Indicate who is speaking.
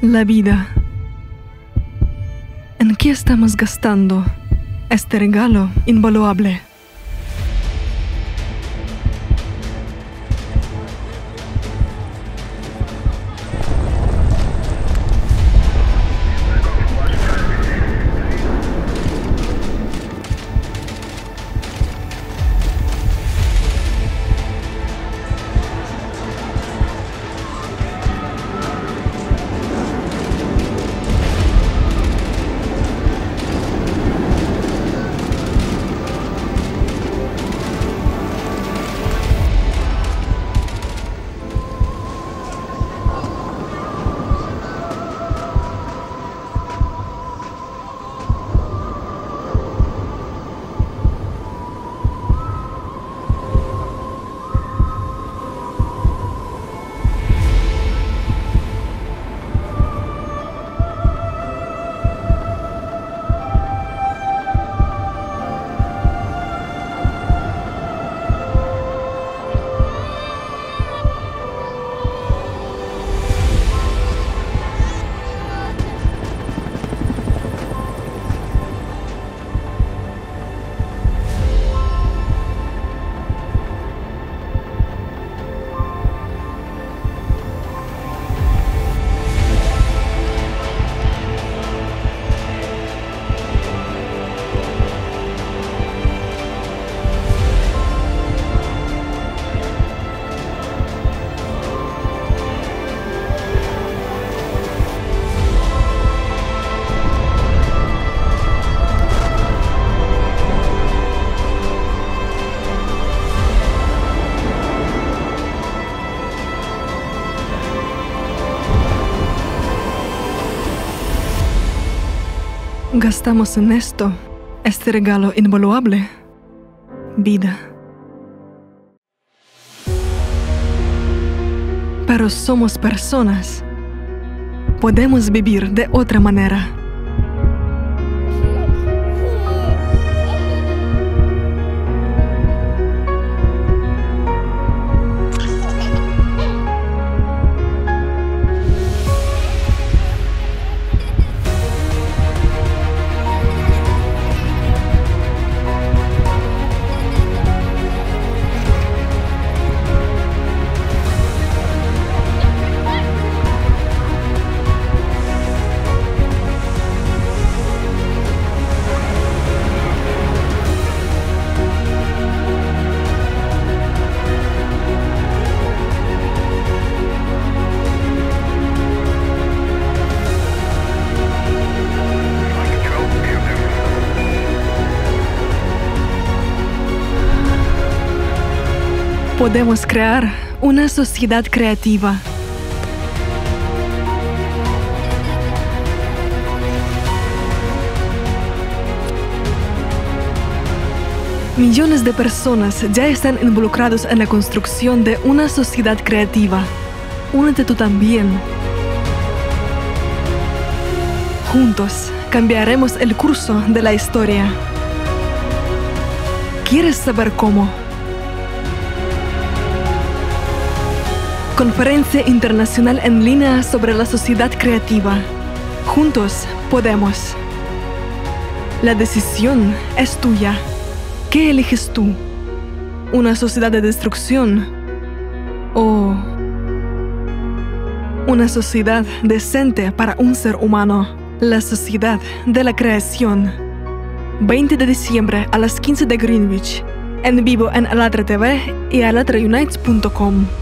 Speaker 1: La vida. ¿En qué estamos gastando este regalo invaluable? Gastamos en esto este regalo invaluable, vida. Pero somos personas. Podemos vivir de otra manera. Podemos crear una sociedad creativa. Millones de personas ya están involucrados en la construcción de una sociedad creativa. Únete tú también. Juntos cambiaremos el curso de la historia. ¿Quieres saber cómo? Conferencia Internacional en Línea sobre la Sociedad Creativa. Juntos podemos. La decisión es tuya. ¿Qué eliges tú? ¿Una sociedad de destrucción? ¿O una sociedad decente para un ser humano? La sociedad de la creación. 20 de diciembre a las 15 de Greenwich. En vivo en Alatra TV y alatraunites.com.